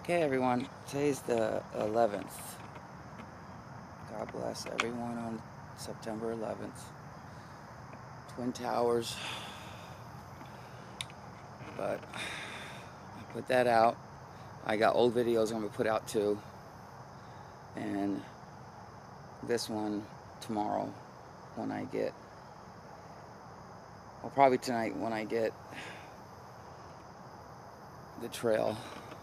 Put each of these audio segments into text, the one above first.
Okay, everyone, today's the 11th. God bless everyone on September 11th. Twin Towers. But I put that out. I got old videos I'm going to put out too. And this one tomorrow when I get, well, probably tonight when I get the trail.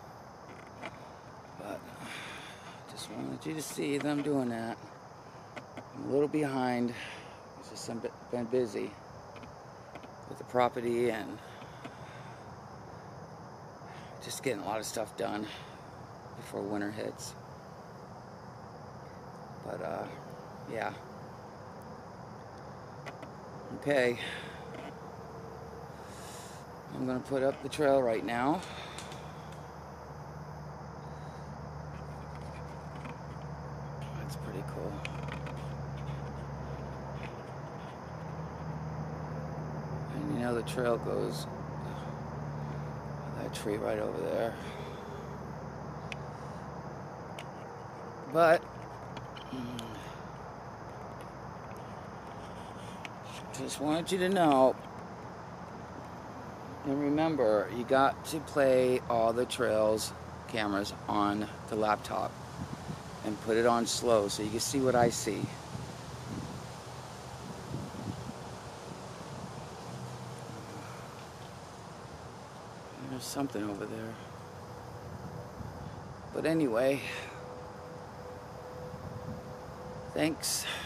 But just wanted you to see that I'm doing that. I'm a little behind. It's just been busy with the property and just getting a lot of stuff done before winter hits. But yeah. Okay. I'm gonna put up the trail right now. That's pretty cool. And you know the trail goes that tree right over there. But just wanted you to know, and remember, you got to play all the trails cameras on the laptop and put it on slow so you can see what I see. There's something over there. But anyway, thanks.